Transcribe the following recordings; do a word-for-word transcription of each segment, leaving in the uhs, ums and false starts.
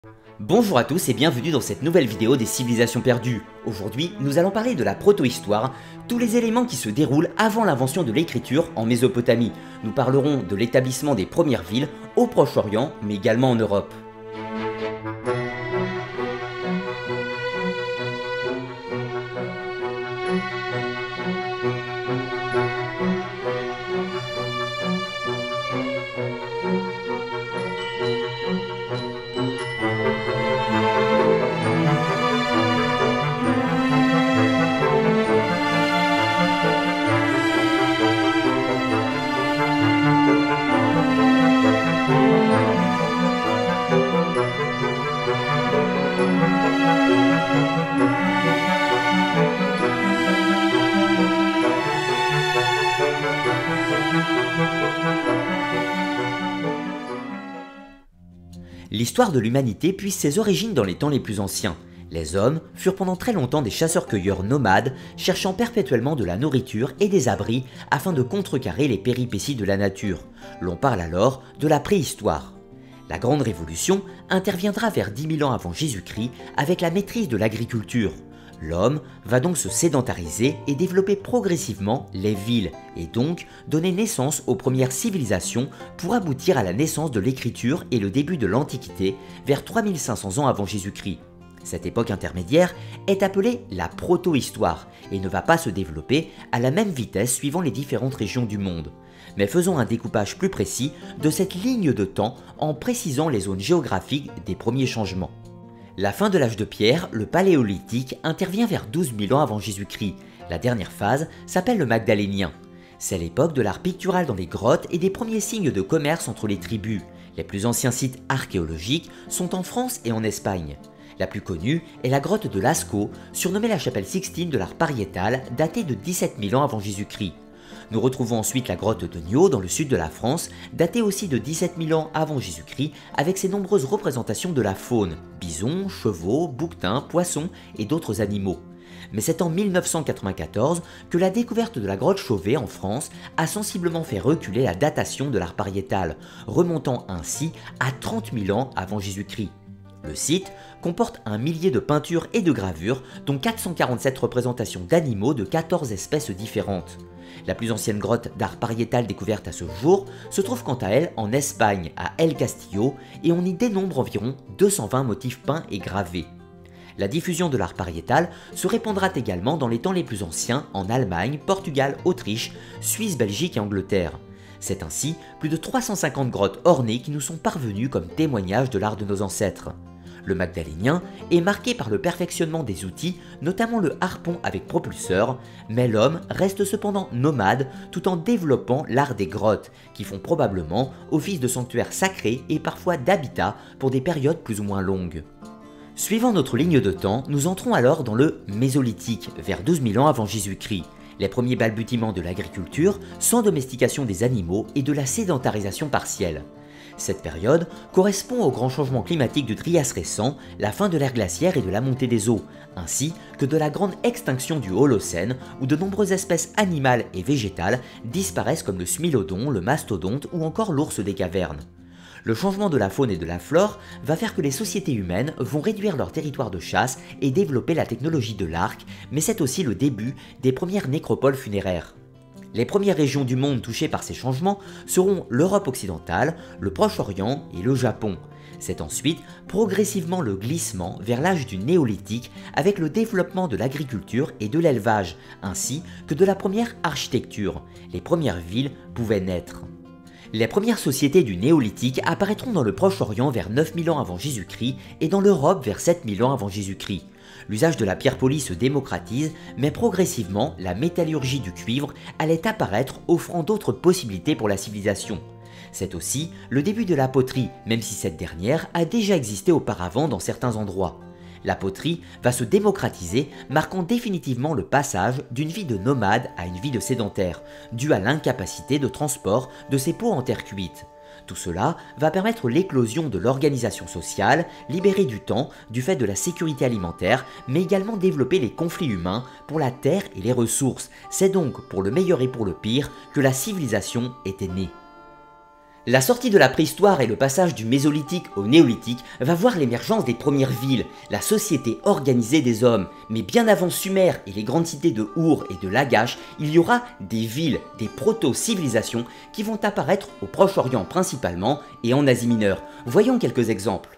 Bonjour à tous et bienvenue dans cette nouvelle vidéo des civilisations perdues. Aujourd'hui, nous allons parler de la protohistoire, tous les éléments qui se déroulent avant l'invention de l'écriture en Mésopotamie. Nous parlerons de l'établissement des premières villes au Proche-Orient, mais également en Europe. L'histoire de l'humanité puise ses origines dans les temps les plus anciens. Les hommes furent pendant très longtemps des chasseurs-cueilleurs nomades, cherchant perpétuellement de la nourriture et des abris afin de contrecarrer les péripéties de la nature. L'on parle alors de la préhistoire. La Grande Révolution interviendra vers dix mille ans avant Jésus-Christ avec la maîtrise de l'agriculture. L'homme va donc se sédentariser et développer progressivement les villes et donc donner naissance aux premières civilisations pour aboutir à la naissance de l'écriture et le début de l'Antiquité vers trois mille cinq cents ans avant Jésus-Christ. Cette époque intermédiaire est appelée la proto-histoire et ne va pas se développer à la même vitesse suivant les différentes régions du monde. Mais faisons un découpage plus précis de cette ligne de temps en précisant les zones géographiques des premiers changements. La fin de l'âge de pierre, le paléolithique, intervient vers douze mille ans avant Jésus-Christ. La dernière phase s'appelle le magdalénien. C'est l'époque de l'art pictural dans les grottes et des premiers signes de commerce entre les tribus. Les plus anciens sites archéologiques sont en France et en Espagne. La plus connue est la grotte de Lascaux, surnommée la chapelle Sixtine de l'art pariétal, datée de dix-sept mille ans avant Jésus-Christ. Nous retrouvons ensuite la grotte de Niaux dans le sud de la France, datée aussi de dix-sept mille ans avant Jésus-Christ, avec ses nombreuses représentations de la faune, bisons, chevaux, bouquetins, poissons et d'autres animaux. Mais c'est en mille neuf cent quatre-vingt-quatorze que la découverte de la grotte Chauvet en France a sensiblement fait reculer la datation de l'art pariétal, remontant ainsi à trente mille ans avant Jésus-Christ. Le site comporte un millier de peintures et de gravures, dont quatre cent quarante-sept représentations d'animaux de quatorze espèces différentes. La plus ancienne grotte d'art pariétal découverte à ce jour se trouve quant à elle en Espagne, à El Castillo, et on y dénombre environ deux cent vingt motifs peints et gravés. La diffusion de l'art pariétal se répandra également dans les temps les plus anciens en Allemagne, Portugal, Autriche, Suisse, Belgique et Angleterre. C'est ainsi plus de trois cent cinquante grottes ornées qui nous sont parvenues comme témoignage de l'art de nos ancêtres. Le magdalénien est marqué par le perfectionnement des outils, notamment le harpon avec propulseur, mais l'homme reste cependant nomade tout en développant l'art des grottes, qui font probablement office de sanctuaires sacrés et parfois d'habitat pour des périodes plus ou moins longues. Suivant notre ligne de temps, nous entrons alors dans le Mésolithique, vers douze mille ans avant Jésus-Christ. Les premiers balbutiements de l'agriculture sans domestication des animaux et de la sédentarisation partielle. Cette période correspond au grand changement climatique du Trias récent, la fin de l'ère glaciaire et de la montée des eaux, ainsi que de la grande extinction du Holocène où de nombreuses espèces animales et végétales disparaissent comme le smilodon, le mastodonte ou encore l'ours des cavernes. Le changement de la faune et de la flore va faire que les sociétés humaines vont réduire leur territoire de chasse et développer la technologie de l'arc, mais c'est aussi le début des premières nécropoles funéraires. Les premières régions du monde touchées par ces changements seront l'Europe occidentale, le Proche-Orient et le Japon. C'est ensuite progressivement le glissement vers l'âge du néolithique avec le développement de l'agriculture et de l'élevage, ainsi que de la première architecture. Les premières villes pouvaient naître. Les premières sociétés du néolithique apparaîtront dans le Proche-Orient vers neuf mille ans avant Jésus-Christ et dans l'Europe vers sept mille ans avant Jésus-Christ. L'usage de la pierre polie se démocratise, mais progressivement, la métallurgie du cuivre allait apparaître, offrant d'autres possibilités pour la civilisation. C'est aussi le début de la poterie, même si cette dernière a déjà existé auparavant dans certains endroits. La poterie va se démocratiser, marquant définitivement le passage d'une vie de nomade à une vie de sédentaire, due à l'incapacité de transport de ces pots en terre cuite. Tout cela va permettre l'éclosion de l'organisation sociale, libérer du temps du fait de la sécurité alimentaire, mais également développer les conflits humains pour la terre et les ressources. C'est donc pour le meilleur et pour le pire que la civilisation était née. La sortie de la préhistoire et le passage du mésolithique au néolithique va voir l'émergence des premières villes, la société organisée des hommes. Mais bien avant Sumer et les grandes cités de Our et de Lagash, il y aura des villes, des proto-civilisations qui vont apparaître au Proche-Orient principalement et en Asie mineure. Voyons quelques exemples.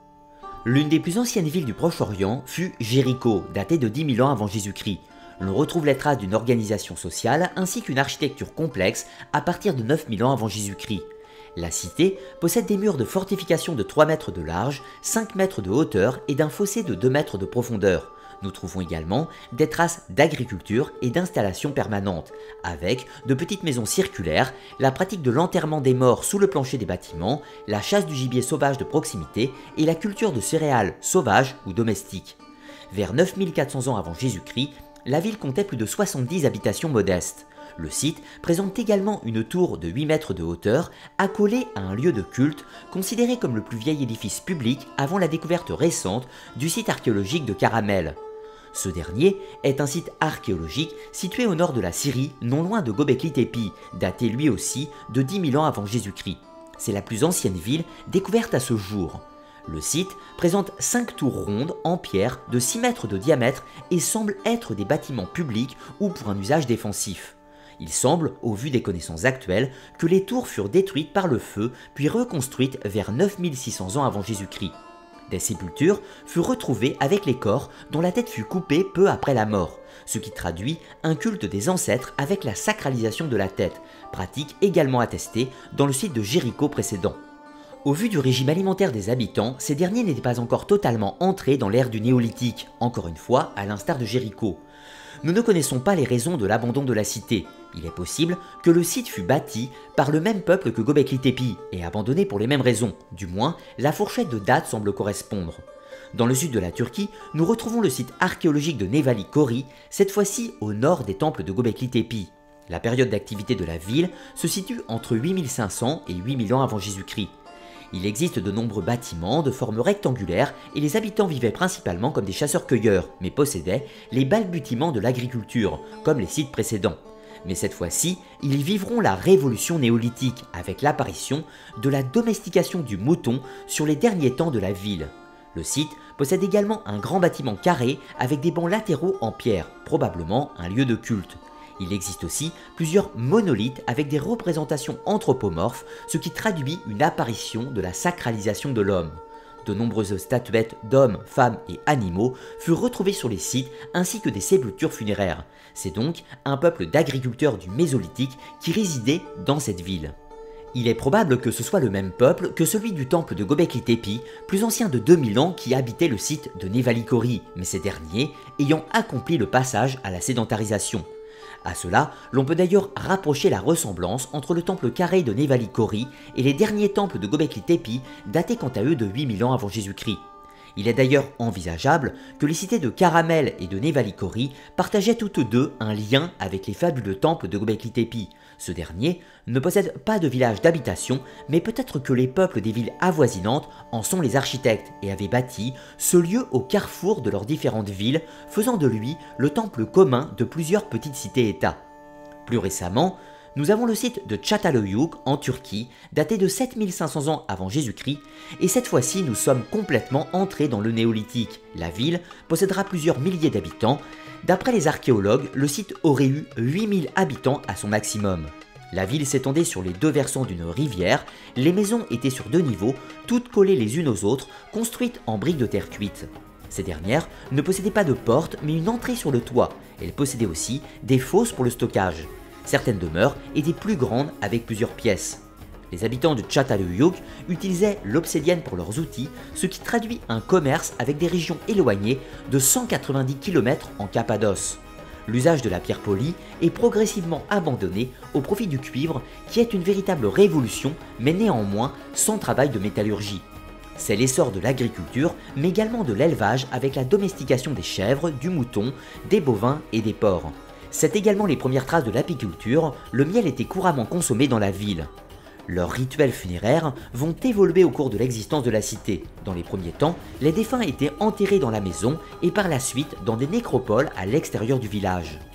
L'une des plus anciennes villes du Proche-Orient fut Jéricho, datée de dix mille ans avant Jésus-Christ. L'on retrouve les traces d'une organisation sociale ainsi qu'une architecture complexe à partir de neuf mille ans avant Jésus-Christ. La cité possède des murs de fortification de trois mètres de large, cinq mètres de hauteur et d'un fossé de deux mètres de profondeur. Nous trouvons également des traces d'agriculture et d'installations permanentes, avec de petites maisons circulaires, la pratique de l'enterrement des morts sous le plancher des bâtiments, la chasse du gibier sauvage de proximité et la culture de céréales sauvages ou domestiques. Vers neuf mille quatre cents ans avant Jésus-Christ, la ville comptait plus de soixante-dix habitations modestes. Le site présente également une tour de huit mètres de hauteur, accolée à un lieu de culte, considéré comme le plus vieil édifice public avant la découverte récente du site archéologique de Caramel. Ce dernier est un site archéologique situé au nord de la Syrie, non loin de Göbekli Tepe, daté lui aussi de dix mille ans avant Jésus-Christ. C'est la plus ancienne ville découverte à ce jour. Le site présente cinq tours rondes en pierre de six mètres de diamètre et semble être des bâtiments publics ou pour un usage défensif. Il semble, au vu des connaissances actuelles, que les tours furent détruites par le feu puis reconstruites vers neuf mille six cents ans avant Jésus-Christ. Des sépultures furent retrouvées avec les corps dont la tête fut coupée peu après la mort, ce qui traduit un culte des ancêtres avec la sacralisation de la tête, pratique également attestée dans le site de Jéricho précédent. Au vu du régime alimentaire des habitants, ces derniers n'étaient pas encore totalement entrés dans l'ère du néolithique, encore une fois à l'instar de Jéricho. Nous ne connaissons pas les raisons de l'abandon de la cité. Il est possible que le site fût bâti par le même peuple que Göbekli Tepe et abandonné pour les mêmes raisons, du moins la fourchette de date semble correspondre. Dans le sud de la Turquie, nous retrouvons le site archéologique de Nevali Kori, cette fois-ci au nord des temples de Göbekli Tepe. La période d'activité de la ville se situe entre huit mille cinq cents et huit mille ans avant Jésus-Christ. Il existe de nombreux bâtiments de forme rectangulaire et les habitants vivaient principalement comme des chasseurs-cueilleurs, mais possédaient les balbutiements de l'agriculture, comme les sites précédents. Mais cette fois-ci, ils vivront la révolution néolithique avec l'apparition de la domestication du mouton sur les derniers temps de la ville. Le site possède également un grand bâtiment carré avec des bancs latéraux en pierre, probablement un lieu de culte. Il existe aussi plusieurs monolithes avec des représentations anthropomorphes, ce qui traduit une apparition de la sacralisation de l'homme. De nombreuses statuettes d'hommes, femmes et animaux furent retrouvées sur les sites ainsi que des sépultures funéraires. C'est donc un peuple d'agriculteurs du Mésolithique qui résidait dans cette ville. Il est probable que ce soit le même peuple que celui du temple de Göbekli Tepe, plus ancien de deux mille ans, qui habitait le site de Nevali Kori, mais ces derniers ayant accompli le passage à la sédentarisation. À cela, l'on peut d'ailleurs rapprocher la ressemblance entre le temple carré de Nevali Kori et les derniers temples de Göbekli Tepe, datés quant à eux de huit mille ans avant Jésus-Christ. Il est d'ailleurs envisageable que les cités de Caramel et de Nevali Kori partageaient toutes deux un lien avec les fabuleux temples de Göbekli Tepe. Ce dernier ne possède pas de village d'habitation, mais peut-être que les peuples des villes avoisinantes en sont les architectes et avaient bâti ce lieu au carrefour de leurs différentes villes, faisant de lui le temple commun de plusieurs petites cités-États. Plus récemment, nous avons le site de Çatalhöyük en Turquie, daté de sept mille cinq cents ans avant Jésus-Christ, et cette fois-ci nous sommes complètement entrés dans le néolithique. La ville possédera plusieurs milliers d'habitants. D'après les archéologues, le site aurait eu huit mille habitants à son maximum. La ville s'étendait sur les deux versants d'une rivière, les maisons étaient sur deux niveaux, toutes collées les unes aux autres, construites en briques de terre cuite. Ces dernières ne possédaient pas de porte mais une entrée sur le toit. Elles possédaient aussi des fosses pour le stockage. Certaines demeures étaient plus grandes avec plusieurs pièces. Les habitants de Çatalhöyük utilisaient l'obsidienne pour leurs outils, ce qui traduit un commerce avec des régions éloignées de cent quatre-vingt-dix kilomètres en Cappadoce. L'usage de la pierre polie est progressivement abandonné au profit du cuivre, qui est une véritable révolution, mais néanmoins sans travail de métallurgie. C'est l'essor de l'agriculture, mais également de l'élevage avec la domestication des chèvres, du mouton, des bovins et des porcs. C'est également les premières traces de l'apiculture, le miel était couramment consommé dans la ville. Leurs rituels funéraires vont évoluer au cours de l'existence de la cité. Dans les premiers temps, les défunts étaient enterrés dans la maison et par la suite dans des nécropoles à l'extérieur du village.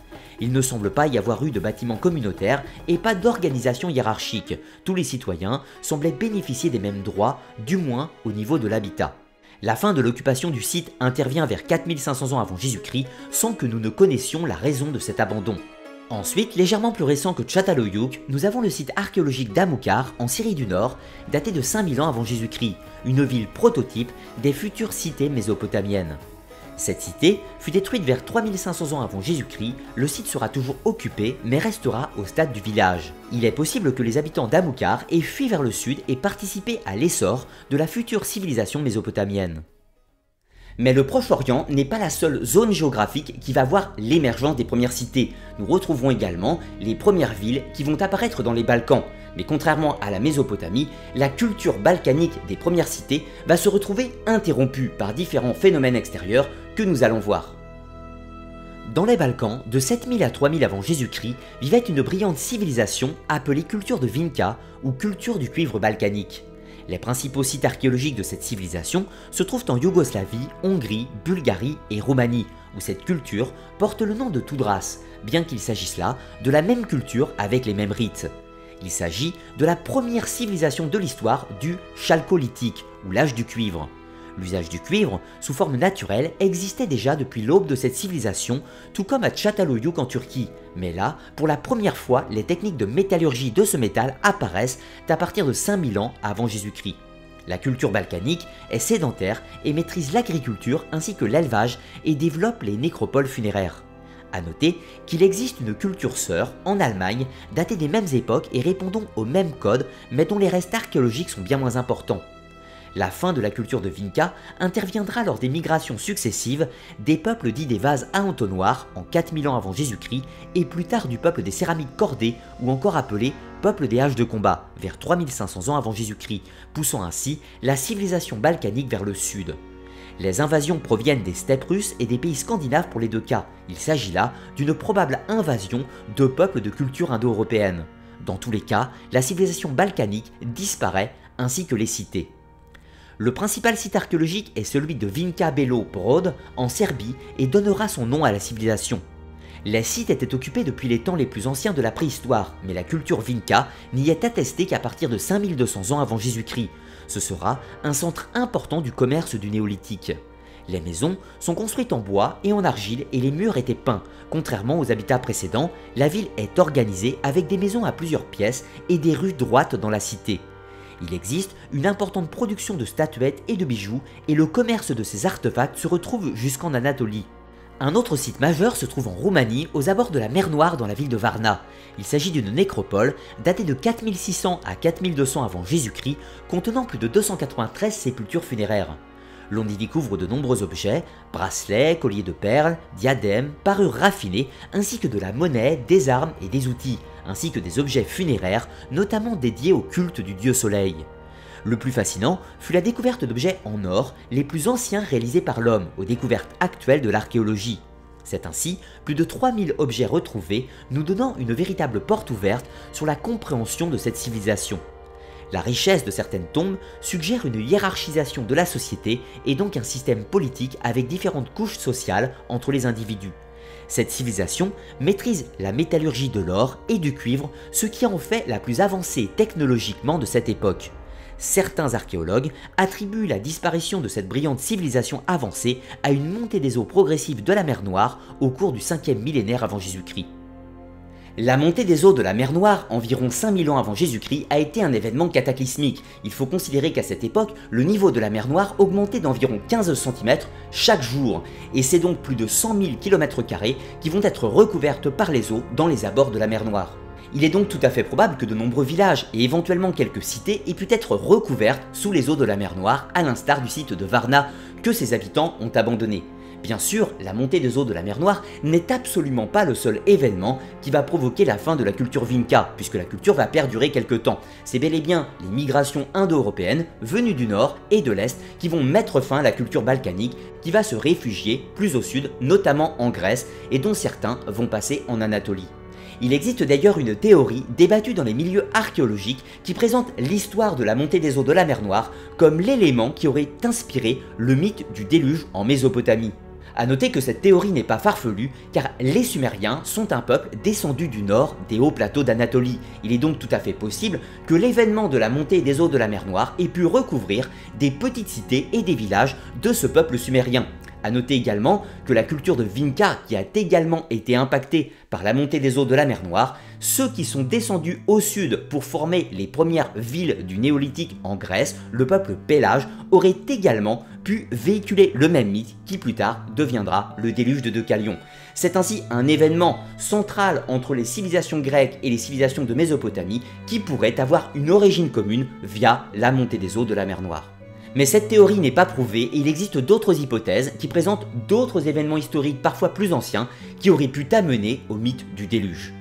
Il ne semble pas y avoir eu de bâtiments communautaires et pas d'organisation hiérarchique. Tous les citoyens semblaient bénéficier des mêmes droits, du moins au niveau de l'habitat. La fin de l'occupation du site intervient vers quatre mille cinq cents ans avant Jésus-Christ sans que nous ne connaissions la raison de cet abandon. Ensuite, légèrement plus récent que Çatalhöyük, nous avons le site archéologique d'Amukar en Syrie du Nord, daté de cinq mille ans avant Jésus-Christ, une ville prototype des futures cités mésopotamiennes. Cette cité fut détruite vers trois mille cinq cents ans avant Jésus-Christ, le site sera toujours occupé mais restera au stade du village. Il est possible que les habitants d'Amukar aient fui vers le sud et participé à l'essor de la future civilisation mésopotamienne. Mais le Proche-Orient n'est pas la seule zone géographique qui va voir l'émergence des premières cités. Nous retrouverons également les premières villes qui vont apparaître dans les Balkans. Mais contrairement à la Mésopotamie, la culture balkanique des premières cités va se retrouver interrompue par différents phénomènes extérieurs que nous allons voir. Dans les Balkans, de sept mille à trois mille avant Jésus-Christ, vivait une brillante civilisation appelée culture de Vinca ou culture du cuivre balkanique. Les principaux sites archéologiques de cette civilisation se trouvent en Yougoslavie, Hongrie, Bulgarie et Roumanie, où cette culture porte le nom de Toudras, bien qu'il s'agisse là de la même culture avec les mêmes rites. Il s'agit de la première civilisation de l'histoire du chalcolithique, ou l'âge du cuivre. L'usage du cuivre, sous forme naturelle, existait déjà depuis l'aube de cette civilisation, tout comme à Çatalhöyük en Turquie. Mais là, pour la première fois, les techniques de métallurgie de ce métal apparaissent à partir de cinq mille ans avant Jésus-Christ. La culture balkanique est sédentaire et maîtrise l'agriculture ainsi que l'élevage et développe les nécropoles funéraires. A noter qu'il existe une culture sœur en Allemagne, datée des mêmes époques et répondant aux mêmes codes, mais dont les restes archéologiques sont bien moins importants. La fin de la culture de Vinca interviendra lors des migrations successives des peuples dits des vases à entonnoir en quatre mille ans avant Jésus-Christ et plus tard du peuple des céramiques cordées ou encore appelé peuple des haches de combat vers trois mille cinq cents ans avant Jésus-Christ, poussant ainsi la civilisation balkanique vers le sud. Les invasions proviennent des steppes russes et des pays scandinaves pour les deux cas. Il s'agit là d'une probable invasion de peuples de culture indo-européenne. Dans tous les cas, la civilisation balkanique disparaît ainsi que les cités. Le principal site archéologique est celui de Vinca Belo Brod en Serbie et donnera son nom à la civilisation. Les sites étaient occupés depuis les temps les plus anciens de la préhistoire, mais la culture Vinca n'y est attestée qu'à partir de cinq mille deux cents ans avant Jésus-Christ. Ce sera un centre important du commerce du néolithique. Les maisons sont construites en bois et en argile et les murs étaient peints. Contrairement aux habitats précédents, la ville est organisée avec des maisons à plusieurs pièces et des rues droites dans la cité. Il existe une importante production de statuettes et de bijoux et le commerce de ces artefacts se retrouve jusqu'en Anatolie. Un autre site majeur se trouve en Roumanie, aux abords de la mer Noire dans la ville de Varna. Il s'agit d'une nécropole datée de quatre mille six cents à quatre mille deux cents avant Jésus-Christ, contenant plus de deux cent quatre-vingt-treize sépultures funéraires. L'on y découvre de nombreux objets, bracelets, colliers de perles, diadèmes, parures raffinées, ainsi que de la monnaie, des armes et des outils, ainsi que des objets funéraires, notamment dédiés au culte du dieu soleil. Le plus fascinant fut la découverte d'objets en or, les plus anciens réalisés par l'homme, aux découvertes actuelles de l'archéologie. C'est ainsi plus de trois mille objets retrouvés, nous donnant une véritable porte ouverte sur la compréhension de cette civilisation. La richesse de certaines tombes suggère une hiérarchisation de la société et donc un système politique avec différentes couches sociales entre les individus. Cette civilisation maîtrise la métallurgie de l'or et du cuivre, ce qui en fait la plus avancée technologiquement de cette époque. Certains archéologues attribuent la disparition de cette brillante civilisation avancée à une montée des eaux progressive de la mer Noire au cours du cinquième millénaire avant Jésus-Christ. La montée des eaux de la mer Noire, environ cinq mille ans avant Jésus-Christ, a été un événement cataclysmique. Il faut considérer qu'à cette époque, le niveau de la mer Noire augmentait d'environ quinze centimètres chaque jour, et c'est donc plus de cent mille kilomètres carrés qui vont être recouvertes par les eaux dans les abords de la mer Noire. Il est donc tout à fait probable que de nombreux villages et éventuellement quelques cités aient pu être recouvertes sous les eaux de la mer Noire, à l'instar du site de Varna que ses habitants ont abandonné. Bien sûr, la montée des eaux de la mer Noire n'est absolument pas le seul événement qui va provoquer la fin de la culture Vinca, puisque la culture va perdurer quelque temps. C'est bel et bien les migrations indo-européennes venues du nord et de l'est qui vont mettre fin à la culture balkanique, qui va se réfugier plus au sud, notamment en Grèce, et dont certains vont passer en Anatolie. Il existe d'ailleurs une théorie débattue dans les milieux archéologiques qui présente l'histoire de la montée des eaux de la mer Noire comme l'élément qui aurait inspiré le mythe du déluge en Mésopotamie. A noter que cette théorie n'est pas farfelue car les Sumériens sont un peuple descendu du nord des hauts plateaux d'Anatolie. Il est donc tout à fait possible que l'événement de la montée des eaux de la mer Noire ait pu recouvrir des petites cités et des villages de ce peuple sumérien. A noter également que la culture de Vinca, qui a également été impactée par la montée des eaux de la mer Noire, ceux qui sont descendus au sud pour former les premières villes du néolithique en Grèce, le peuple Pélage, auraient également pu véhiculer le même mythe qui plus tard deviendra le déluge de Deucalion. C'est ainsi un événement central entre les civilisations grecques et les civilisations de Mésopotamie qui pourrait avoir une origine commune via la montée des eaux de la mer Noire. Mais cette théorie n'est pas prouvée et il existe d'autres hypothèses qui présentent d'autres événements historiques parfois plus anciens qui auraient pu amener au mythe du déluge.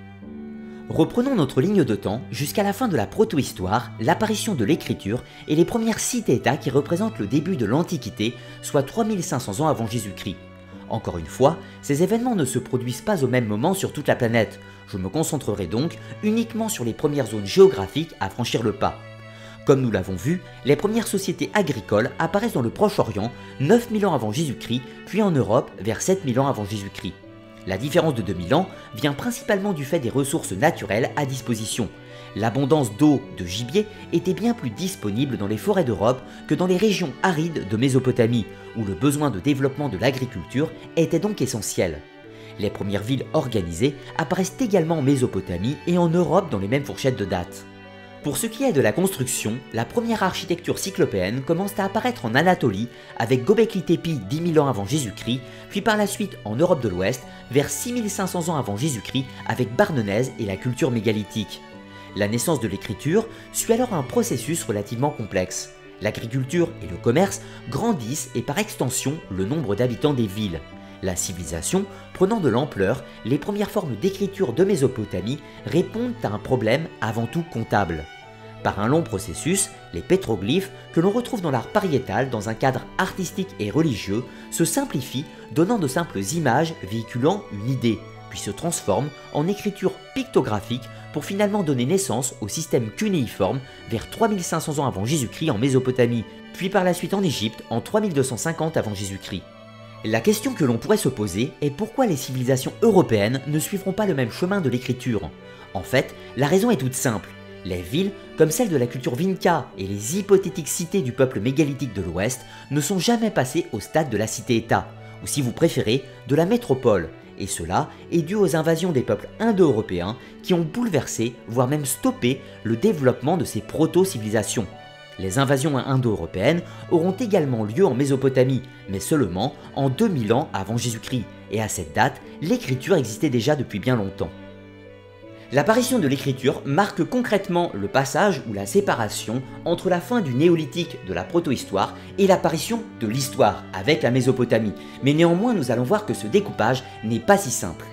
Reprenons notre ligne de temps jusqu'à la fin de la protohistoire, l'apparition de l'écriture et les premières cités-états qui représentent le début de l'Antiquité, soit trois mille cinq cents ans avant Jésus-Christ. Encore une fois, ces événements ne se produisent pas au même moment sur toute la planète. Je me concentrerai donc uniquement sur les premières zones géographiques à franchir le pas. Comme nous l'avons vu, les premières sociétés agricoles apparaissent dans le Proche-Orient neuf mille ans avant Jésus-Christ, puis en Europe vers sept mille ans avant Jésus-Christ. La différence de deux mille ans vient principalement du fait des ressources naturelles à disposition. L'abondance d'eau, de gibier, était bien plus disponible dans les forêts d'Europe que dans les régions arides de Mésopotamie, où le besoin de développement de l'agriculture était donc essentiel. Les premières villes organisées apparaissent également en Mésopotamie et en Europe dans les mêmes fourchettes de date. Pour ce qui est de la construction, la première architecture cyclopéenne commence à apparaître en Anatolie avec Göbekli Tepe dix mille ans avant Jésus-Christ, puis par la suite en Europe de l'Ouest vers six mille cinq cents ans avant Jésus-Christ avec Barnenèse et la culture mégalithique. La naissance de l'écriture suit alors un processus relativement complexe. L'agriculture et le commerce grandissent et par extension le nombre d'habitants des villes. La civilisation prenant de l'ampleur, les premières formes d'écriture de Mésopotamie répondent à un problème avant tout comptable. Par un long processus, les pétroglyphes, que l'on retrouve dans l'art pariétal dans un cadre artistique et religieux, se simplifient, donnant de simples images véhiculant une idée, puis se transforment en écriture pictographique pour finalement donner naissance au système cunéiforme vers trois mille cinq cents ans avant Jésus-Christ en Mésopotamie, puis par la suite en Égypte en trois mille deux cent cinquante avant Jésus-Christ. La question que l'on pourrait se poser est pourquoi les civilisations européennes ne suivront pas le même chemin de l'écriture. En fait, la raison est toute simple. Les villes, comme celles de la culture Vinca et les hypothétiques cités du peuple mégalithique de l'Ouest, ne sont jamais passées au stade de la cité-État, ou si vous préférez, de la métropole, et cela est dû aux invasions des peuples indo-européens qui ont bouleversé, voire même stoppé, le développement de ces proto-civilisations. Les invasions indo-européennes auront également lieu en Mésopotamie, mais seulement en deux mille ans avant Jésus-Christ, et à cette date, l'écriture existait déjà depuis bien longtemps. L'apparition de l'écriture marque concrètement le passage ou la séparation entre la fin du néolithique de la protohistoire et l'apparition de l'histoire avec la Mésopotamie, mais néanmoins nous allons voir que ce découpage n'est pas si simple.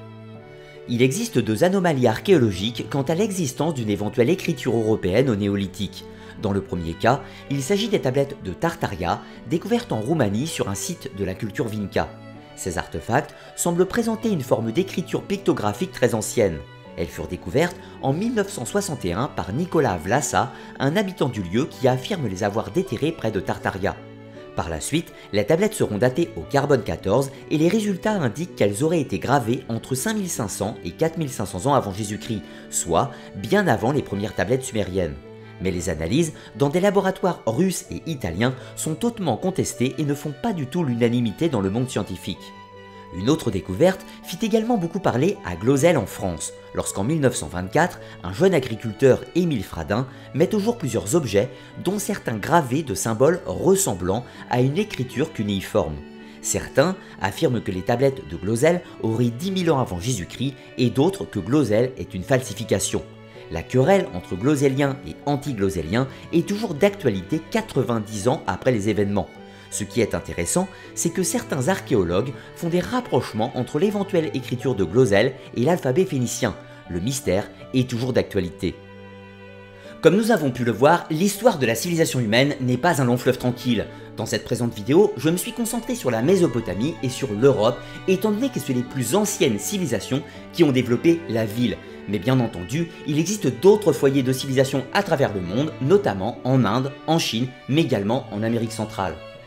Il existe deux anomalies archéologiques quant à l'existence d'une éventuelle écriture européenne au néolithique. Dans le premier cas, il s'agit des tablettes de Tartaria découvertes en Roumanie sur un site de la culture Vinca. Ces artefacts semblent présenter une forme d'écriture pictographique très ancienne. Elles furent découvertes en mille neuf cent soixante et un par Nicolas Vlassa, un habitant du lieu qui affirme les avoir déterrées près de Tartaria. Par la suite, les tablettes seront datées au carbone quatorze et les résultats indiquent qu'elles auraient été gravées entre cinq mille cinq cents et quatre mille cinq cents ans avant Jésus-Christ, soit bien avant les premières tablettes sumériennes. Mais les analyses dans des laboratoires russes et italiens sont hautement contestées et ne font pas du tout l'unanimité dans le monde scientifique. Une autre découverte fit également beaucoup parler à Glozelle en France, lorsqu'en mille neuf cent vingt-quatre, un jeune agriculteur, Émile Fradin, met au jour plusieurs objets, dont certains gravés de symboles ressemblant à une écriture cunéiforme. Certains affirment que les tablettes de Glozelle auraient dix mille ans avant Jésus-Christ et d'autres que Glozelle est une falsification. La querelle entre glozéliens et anti-glozéliens est toujours d'actualité quatre-vingt-dix ans après les événements. Ce qui est intéressant, c'est que certains archéologues font des rapprochements entre l'éventuelle écriture de Glozelle et l'alphabet phénicien. Le mystère est toujours d'actualité. Comme nous avons pu le voir, l'histoire de la civilisation humaine n'est pas un long fleuve tranquille. Dans cette présente vidéo, je me suis concentré sur la Mésopotamie et sur l'Europe, étant donné que ce sont les plus anciennes civilisations qui ont développé la ville. Mais bien entendu, il existe d'autres foyers de civilisation à travers le monde, notamment en Inde, en Chine, mais également en Amérique centrale.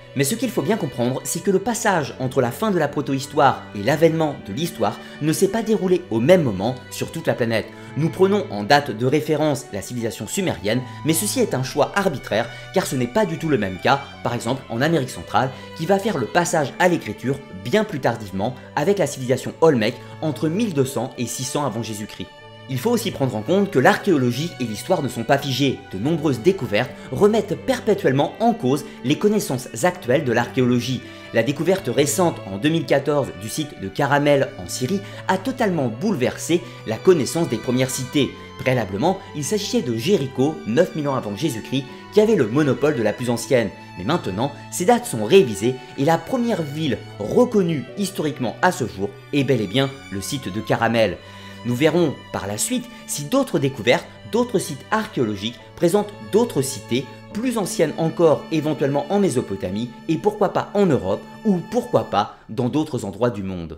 Mais ce qu'il faut bien comprendre, c'est que le passage entre la fin de la protohistoire et l'avènement de l'histoire ne s'est pas déroulé au même moment sur toute la planète. Nous prenons en date de référence la civilisation sumérienne, mais ceci est un choix arbitraire car ce n'est pas du tout le même cas, par exemple en Amérique centrale, qui va faire le passage à l'écriture bien plus tardivement avec la civilisation Olmec entre mille deux cents et six cents avant Jésus-Christ. Il faut aussi prendre en compte que l'archéologie et l'histoire ne sont pas figées. De nombreuses découvertes remettent perpétuellement en cause les connaissances actuelles de l'archéologie. La découverte récente en deux mille quatorze du site de Caramel en Syrie a totalement bouleversé la connaissance des premières cités. Préalablement, il s'agissait de Jéricho, neuf mille ans avant Jésus-Christ, qui avait le monopole de la plus ancienne. Mais maintenant, ces dates sont révisées et la première ville reconnue historiquement à ce jour est bel et bien le site de Caramel. Nous verrons par la suite si d'autres découvertes, d'autres sites archéologiques présentent d'autres cités plus anciennes encore, éventuellement en Mésopotamie et pourquoi pas en Europe ou pourquoi pas dans d'autres endroits du monde.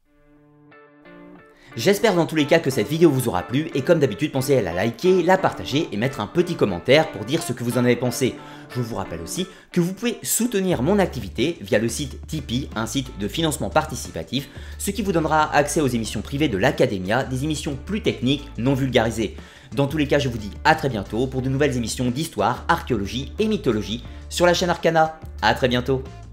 J'espère dans tous les cas que cette vidéo vous aura plu et comme d'habitude pensez à la liker, la partager et mettre un petit commentaire pour dire ce que vous en avez pensé. Je vous rappelle aussi que vous pouvez soutenir mon activité via le site Tipeee, un site de financement participatif, ce qui vous donnera accès aux émissions privées de l'Academia, des émissions plus techniques, non vulgarisées. Dans tous les cas, je vous dis à très bientôt pour de nouvelles émissions d'histoire, archéologie et mythologie sur la chaîne Arcana. À très bientôt.